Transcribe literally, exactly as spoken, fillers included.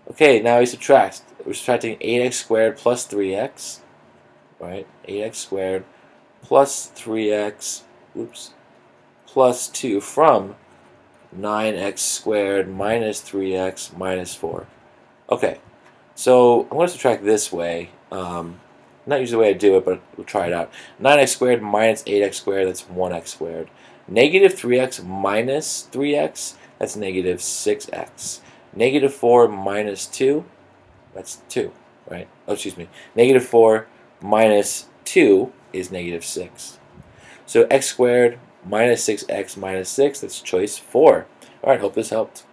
Okay, now we subtract. We're subtracting eight x squared plus three x, right? eight x squared plus three x, oops, plus two from nine x squared minus three x minus four. Okay, so I'm going to subtract this way. Um, not usually the way I do it, but we'll try it out. nine x squared minus eight x squared, that's one x squared. Negative three x minus three x, that's negative six x. Negative four minus two, that's two, right? Oh, excuse me. Negative four minus two is negative six. So x squared minus six x minus six, that's choice four. All right, hope this helped.